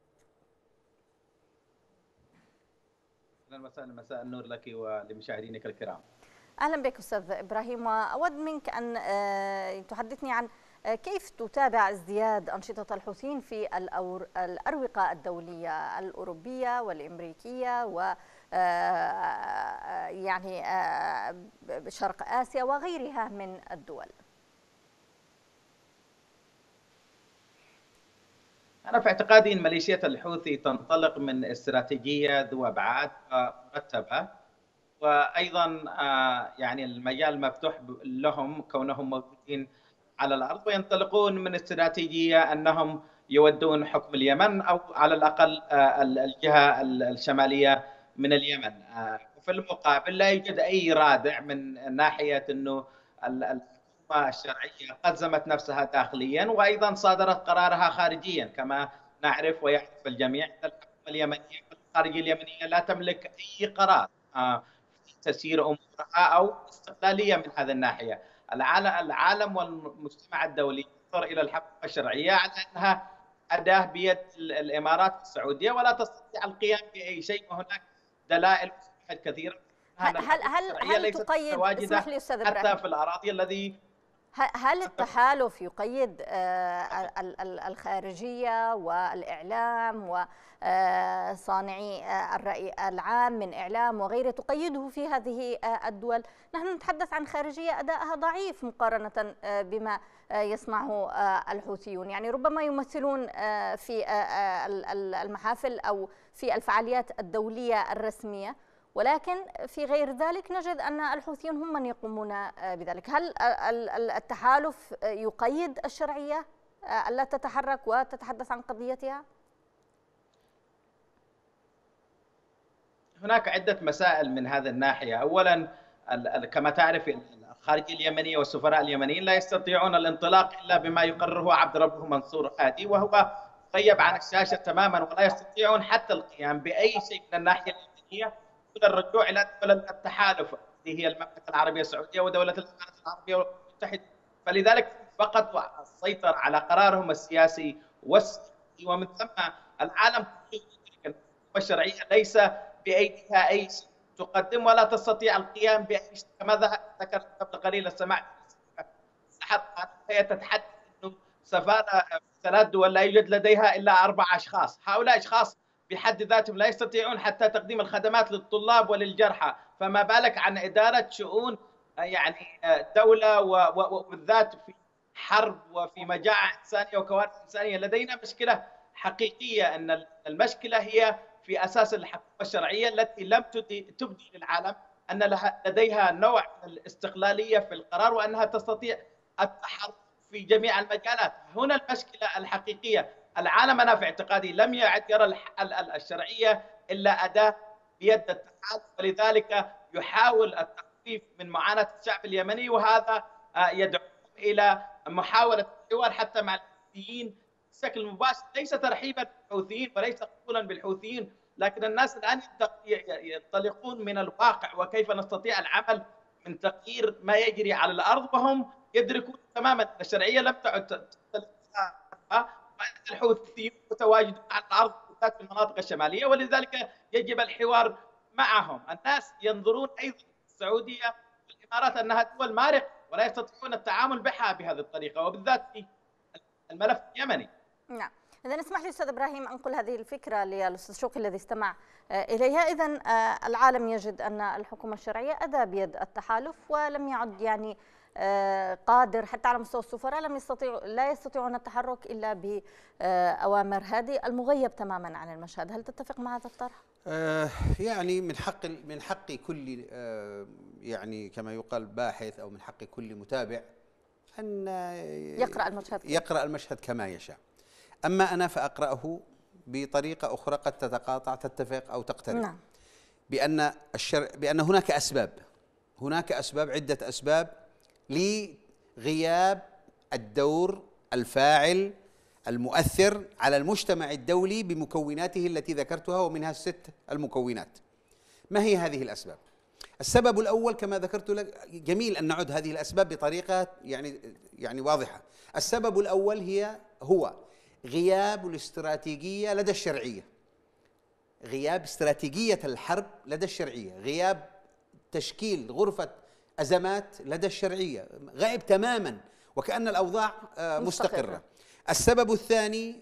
E: مساء النور لك ولمشاهدينك الكرام.
A: أهلا بك أستاذ إبراهيم، وأود منك أن تحدثني عن كيف تتابع ازدياد أنشطة الحوثيين في الأروقة الدولية الأوروبية والأمريكية و يعني شرق آسيا وغيرها من الدول.
E: أنا في اعتقادي أن ميليشيا الحوثي تنطلق من استراتيجية ذو أبعاد مرتبة، وأيضا يعني المجال مفتوح لهم كونهم موجودين على الأرض، وينطلقون من استراتيجية أنهم يودون حكم اليمن أو على الأقل الجهة الشمالية من اليمن. في المقابل لا يوجد أي رادع من ناحية أنه الحكومة الشرعية قزمت نفسها داخليا وأيضا صادرت قرارها خارجيا. كما نعرف ويعرف الجميع الحكومة اليمنية والخارجية اليمنية لا تملك أي قرار في تسيير أمورها أو استقلالية من هذه الناحية. العالم والمجتمع الدولي ينظر إلى الحكومة الشرعية على أنها أداة بيد الإمارات السعودية ولا تستطيع القيام بأي شيء، وهناك دلائل كثيرة.
A: هل تقيد، اسمح لي أستاذ إبراهيم،
E: حتى في الأراضي الذي
A: هل التحالف يقيد الخارجية والإعلام وصانعي الرأي العام من إعلام وغيره، تقيده في هذه الدول؟ نحن نتحدث عن خارجية أدائها ضعيف مقارنة بما يصنعه الحوثيون، يعني ربما يمثلون في المحافل أو في الفعاليات الدولية الرسمية، ولكن في غير ذلك نجد أن الحوثيون هم من يقومون بذلك. هل التحالف يقيد الشرعية ألا تتحرك وتتحدث عن قضيتها؟
E: هناك عدة مسائل من هذه الناحية. أولا كما تعرف الخارجية اليمنية والسفراء اليمنيين لا يستطيعون الانطلاق إلا بما يقرره عبد ربه منصور هادي، وهو غيب عن الشاشة تماما، ولا يستطيعون حتى القيام بأي شيء من الناحية اليمنية دون الرجوع إلى دول التحالف اللي هي المملكة العربية السعودية ودولة الإمارات العربية المتحدة. فلذلك فقط السيطرة على قرارهم السياسي ومن ثم العالم الشرعية ليس بأيديها أي شيء تقدم ولا تستطيع القيام بأي شيء. كما ذكرت قبل قليل سمعت الحرب هي تتحدث انه سفاره في 3 دول لا يوجد لديها الا 4 اشخاص، هؤلاء اشخاص بحد ذاتهم لا يستطيعون حتى تقديم الخدمات للطلاب وللجرحى، فما بالك عن اداره شؤون يعني دوله وبالذات في حرب وفي مجاعه انسانيه وكوارث انسانيه. لدينا مشكله حقيقيه، ان المشكله هي في اساس الحكومه الشرعيه التي لم تبدي للعالم ان لديها نوع من الاستقلاليه في القرار وانها تستطيع التحرك في جميع المجالات. هنا المشكله الحقيقيه. العالم انا في اعتقادي لم يعد يرى الشرعيه الا اداه بيد التحالف، ولذلك يحاول التخفيف من معاناه الشعب اليمني، وهذا يدعو الى محاوله الحوار حتى مع الحوثيين بشكل مباشر، ليس ترحيبا بالحوثيين وليس قبولا بالحوثيين، لكن الناس الان ينطلقون من الواقع وكيف نستطيع العمل من تغيير ما يجري على الارض، وهم يدركون تماما ان الشرعيه لم تعد وان الحوثيين متواجدون على الارض بالذات في المناطق الشماليه، ولذلك يجب الحوار معهم. الناس ينظرون ايضا السعوديه والامارات انها دول مارقه ولا يستطيعون التعامل بها بهذه الطريقه، وبالذات في الملف اليمني.
A: نعم، إذا اسمح لي أستاذ إبراهيم أنقل هذه الفكرة للأستاذ شوقي الذي استمع إليها. إذا العالم يجد أن الحكومة الشرعية أداة بيد التحالف، ولم يعد يعني قادر حتى على مستوى السفراء لا يستطيعون التحرك إلا بأوامر هذه المغيب تماما عن المشهد. هل تتفق مع هذا الطرح؟
C: يعني من حق كل يعني كما يقال باحث أو من حق كل متابع أن يقرأ المشهد كما يشاء. أما أنا فأقرأه بطريقة أخرى قد تتقاطع، تتفق أو تقترب.
A: نعم.
C: بأن هناك أسباب عدة أسباب لغياب الدور الفاعل المؤثر على المجتمع الدولي بمكوناته التي ذكرتها، ومنها ال6 المكونات. ما هي هذه الأسباب؟ السبب الأول كما ذكرت لك، جميل أن نعد هذه الأسباب بطريقة يعني واضحة. السبب الأول هو غياب الاستراتيجية لدى الشرعية، غياب استراتيجية الحرب لدى الشرعية، غياب تشكيل غرفة أزمات لدى الشرعية، غائب تماما وكأن الأوضاع مستقرة. السبب الثاني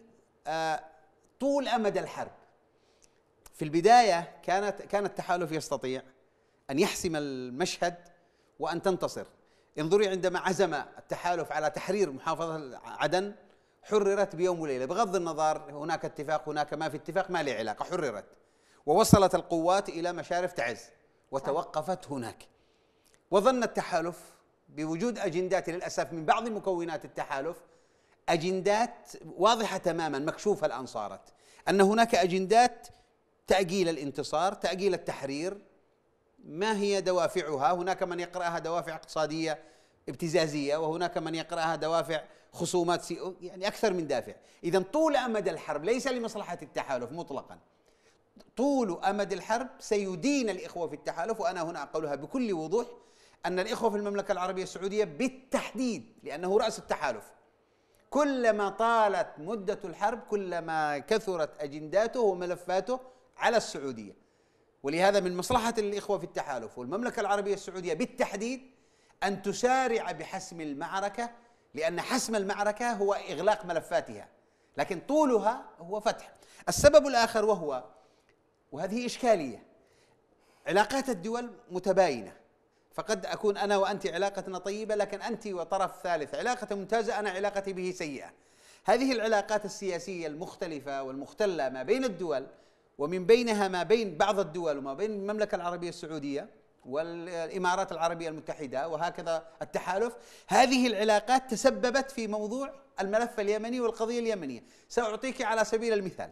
C: طول أمد الحرب. في البداية كان التحالف يستطيع أن يحسم المشهد وأن تنتصر. انظري عندما عزم التحالف على تحرير محافظة عدن، حررت بيوم وليلة بغض النظر هناك اتفاق هناك ما في اتفاق، ما لي علاقة، حررت ووصلت القوات إلى مشارف تعز وتوقفت هناك. وظن التحالف بوجود أجندات للأسف من بعض مكونات التحالف، أجندات واضحة تماما مكشوفة الآن صارت، أن هناك أجندات تأجيل الانتصار، تأجيل التحرير. ما هي دوافعها؟ هناك من يقرأها دوافع اقتصادية ابتزازية، وهناك من يقرأها دوافع خصومات يعني أكثر من دافع. إذن طول أمد الحرب ليس لمصلحة التحالف مطلقا. طول أمد الحرب سيدين الإخوة في التحالف، وأنا هنا أقولها بكل وضوح أن الإخوة في المملكة العربية السعودية بالتحديد، لأنه رأس التحالف، كلما طالت مدة الحرب كلما كثرت أجنداته وملفاته على السعودية. ولهذا من مصلحة الإخوة في التحالف والمملكة العربية السعودية بالتحديد أن تسارع بحسم المعركة، لأن حسم المعركة هو إغلاق ملفاتها، لكن طولها هو فتح. السبب الآخر وهذه إشكالية، علاقات الدول متباينة، فقد أكون أنا وأنت علاقتنا طيبة، لكن أنت وطرف ثالث علاقة ممتازة، أنا علاقتي به سيئة. هذه العلاقات السياسية المختلفة والمختلة ما بين الدول، ومن بينها ما بين بعض الدول وما بين المملكة العربية السعودية والإمارات العربية المتحدة وهكذا التحالف، هذه العلاقات تسببت في موضوع الملف اليمني والقضية اليمنية. سأعطيك على سبيل المثال،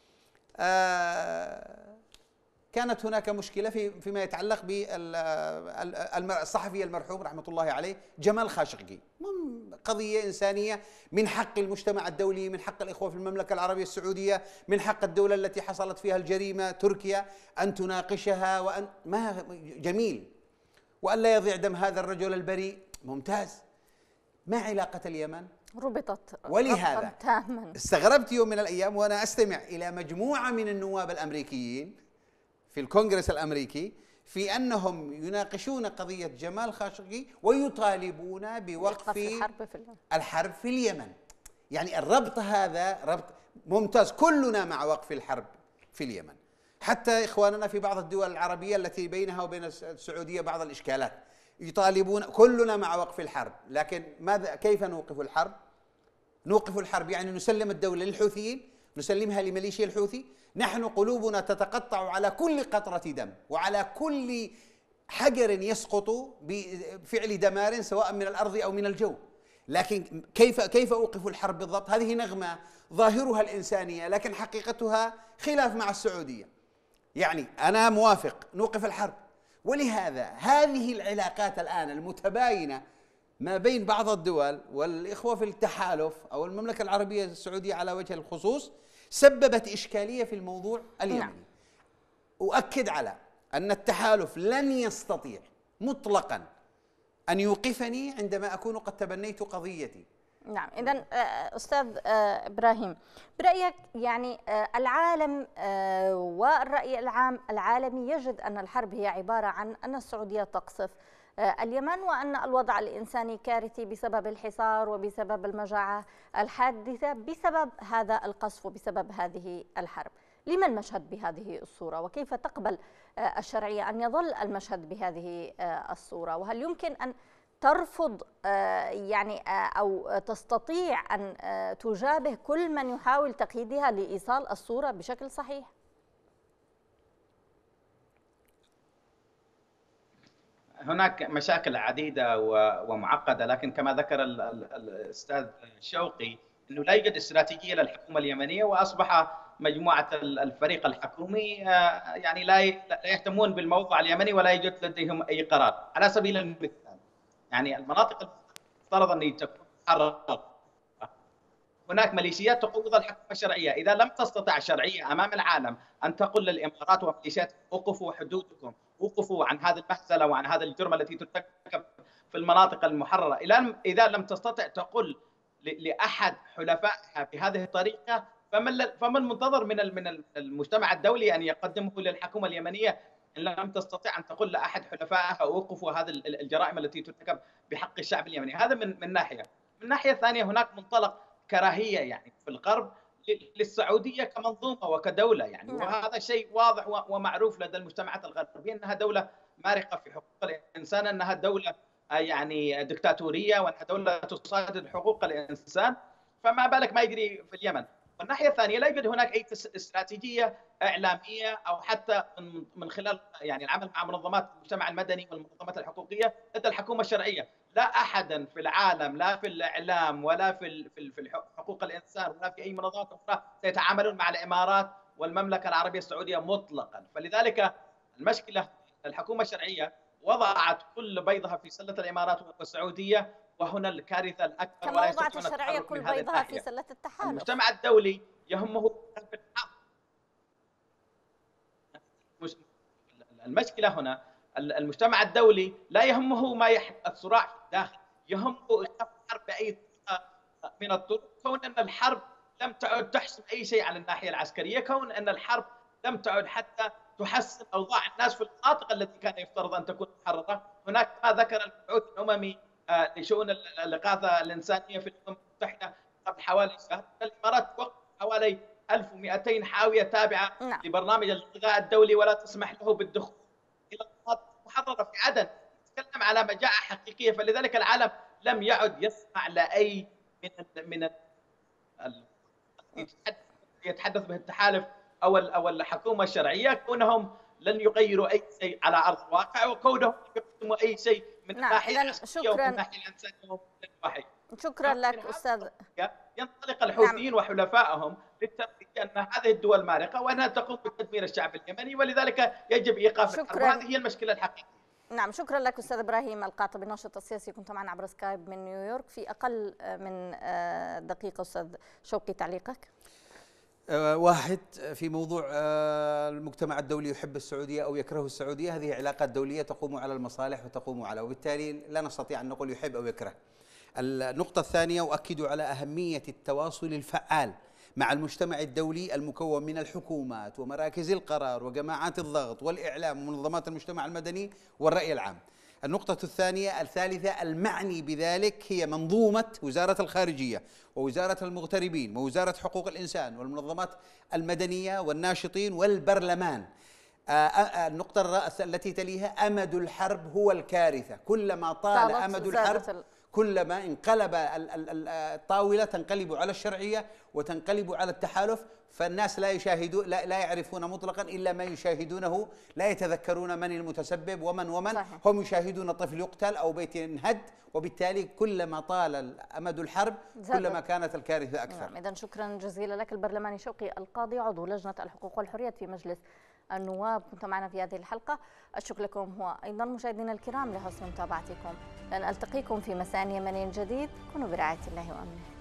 C: كانت هناك مشكلة فيما يتعلق بالصحفي المرحوم رحمة الله عليه جمال خاشقجي، قضية إنسانية من حق المجتمع الدولي، من حق الإخوة في المملكة العربية السعودية، من حق الدولة التي حصلت فيها الجريمة تركيا أن تناقشها، وأن ما جميل، وأن لا يضيع دم هذا الرجل البريء، ممتاز. ما علاقة اليمن؟
A: ربطت.
C: ولهذا استغربت يوم من الأيام وأنا أستمع إلى مجموعة من النواب الأمريكيين في الكونغرس الأمريكي في أنهم يناقشون قضية جمال خاشقجي ويطالبون بوقف الحرب في اليمن. يعني الربط هذا ربط ممتاز، كلنا مع وقف الحرب في اليمن، حتى إخواننا في بعض الدول العربية التي بينها وبين السعودية بعض الإشكالات يطالبون، كلنا مع وقف الحرب. لكن ماذا، كيف نوقف الحرب؟ نوقف الحرب يعني نسلم الدولة للحوثيين، نسلمها لميليشيا الحوثي. نحن قلوبنا تتقطع على كل قطرة دم وعلى كل حجر يسقط بفعل دمار سواء من الأرض أو من الجو. لكن كيف أوقف الحرب بالضبط؟ هذه نغمة ظاهرها الإنسانية لكن حقيقتها خلاف مع السعودية. يعني أنا موافق نوقف الحرب، ولهذا هذه العلاقات الآن المتباينة ما بين بعض الدول والإخوة في التحالف أو المملكة العربية السعودية على وجه الخصوص سببت إشكالية في الموضوع اليمني. أؤكد على أن التحالف لن يستطيع مطلقا أن يوقفني عندما أكون قد تبنيت قضيتي.
A: نعم، إذن أستاذ إبراهيم، برأيك يعني العالم والرأي العام العالمي يجد أن الحرب هي عبارة عن أن السعودية تقصف اليمن وأن الوضع الإنساني كارثي بسبب الحصار وبسبب المجاعة الحادثة بسبب هذا القصف وبسبب هذه الحرب. لما المشهد بهذه الصورة؟ وكيف تقبل الشرعية أن يظل المشهد بهذه الصورة؟ وهل يمكن أن ترفض يعني أو تستطيع أن تجابه كل من يحاول تقييدها لإيصال الصورة بشكل صحيح؟
E: هناك مشاكل عديدة ومعقدة، لكن كما ذكر الأستاذ شوقي أنه لا يوجد استراتيجية للحكومة اليمنية، وأصبح مجموعة الفريق الحكومي يعني لا يهتمون بالموضوع اليمني ولا يوجد لديهم أي قرار. على سبيل المثال يعني المناطق المفترض أن تكون محررة، هناك ميليشيات تقوض الحكومة الشرعية. إذا لم تستطع شرعية أمام العالم أن تقول للإمارات وميليشيات وقفوا حدودكم، وقفوا عن هذه المهزلة وعن هذا الجرم التي ترتكب في المناطق المحررة، إذا لم تستطع تقول لأحد حلفائها بهذه الطريقة، فما المنتظر من المجتمع الدولي أن يقدمه للحكومة اليمنية إن لم تستطيع أن تقول لأحد حلفائها وقفوا هذه الجرائم التي ترتكب بحق الشعب اليمني؟ هذا من ناحية. من ناحية ثانية هناك منطلق كراهية يعني في الغرب للسعودية كمنظومة وكدولة يعني، وهذا شيء واضح ومعروف لدى المجتمعات الغربية أنها دولة مارقة في حقوق الإنسان، أنها دولة يعني دكتاتورية، وأنها دولة تصادر حقوق الإنسان، فما بالك ما يجري في اليمن. والناحية الثانية لا يوجد هناك أي استراتيجية إعلامية أو حتى من خلال يعني العمل مع منظمات المجتمع المدني والمنظمات الحقوقية لدى الحكومة الشرعية. لا أحدا في العالم، لا في الإعلام ولا في حقوق الإنسان ولا في أي منظمات أخرى سيتعاملون مع الإمارات والمملكة العربية السعودية مطلقا. فلذلك المشكلة الحكومة الشرعية وضعت كل بيضها في سلة الإمارات والسعودية، وهنا الكارثة الأكبر.
A: كما وضعت الشرعية كل بيضها في سلة التحالف.
E: المجتمع الدولي يهمه المشكلة هنا المجتمع الدولي لا يهمه ما يحدث صراع في الداخل، يهمه إيقاف الحرب بأي طريقة من الطرق، كون أن الحرب لم تعد تحسم أي شيء على الناحية العسكرية، كون أن الحرب لم تعد حتى تحسن أوضاع الناس في المناطق التي كان يفترض أن تكون محررة. هناك ما ذكر المبعوث الأممي لشؤون الإغاثة الإنسانية في الأمم المتحدة قبل حوالي شهر، الإمارات توقف حوالي 1200 حاوية تابعة لبرنامج الغذاء الدولي ولا تسمح له بالدخول إلى المناطق المحررة في عدن. نتكلم على مجاعة حقيقية، فلذلك العالم لم يعد يسمع لأي من يتحدث به التحالف أو الحكومة الشرعية، كونهم لن يغيروا أي شيء على أرض الواقع، وكونهم يقدموا أي شيء من الناحية العسكرية ومن الناحية الإنسانية.
A: شكرا لك أستاذ.
E: ينطلق الحوثيين وحلفائهم للتأكيد أن هذه الدول مارقة وأنها تقوم بتدمير الشعب اليمني، ولذلك يجب إيقاف الحرب، وهذه هي المشكلة الحقيقية.
A: نعم، شكرا لك أستاذ إبراهيم القاطبي الناشط السياسي، كنت معنا عبر سكايب من نيويورك. في أقل من دقيقة أستاذ شوقي تعليقك.
C: واحد، في موضوع المجتمع الدولي يحب السعودية أو يكره السعودية، هذه علاقات دولية تقوم على المصالح وتقوم على، وبالتالي لا نستطيع أن نقول يحب أو يكره. النقطة الثانية، أؤكد على أهمية التواصل الفعال مع المجتمع الدولي المكون من الحكومات ومراكز القرار وجماعات الضغط والإعلام ومنظمات المجتمع المدني والرأي العام. النقطة الثالثة المعني بذلك هي منظومة وزارة الخارجية ووزارة المغتربين ووزارة حقوق الإنسان والمنظمات المدنية والناشطين والبرلمان. النقطة التي تليها أمد الحرب هو الكارثة، كلما طال أمد الحرب كلما انقلب الطاولة تنقلب على الشرعية وتنقلب على التحالف، فالناس لا يشاهدون لا يعرفون مطلقا إلا ما يشاهدونه، لا يتذكرون من المتسبب ومن صحيح. هم يشاهدون طفل يقتل أو بيت ينهد، وبالتالي كلما طال أمد الحرب كلما كانت الكارثة أكثر.
A: إذن شكرا جزيلا لك البرلماني شوقي القاضي عضو لجنة الحقوق والحريات في مجلس النواب، كنت معنا في هذه الحلقة. الشكر لكم هو أيضا مشاهدينا الكرام لحسن متابعتكم. لن ألتقيكم في مساء يمني جديد، كونوا برعاية الله وأمنه.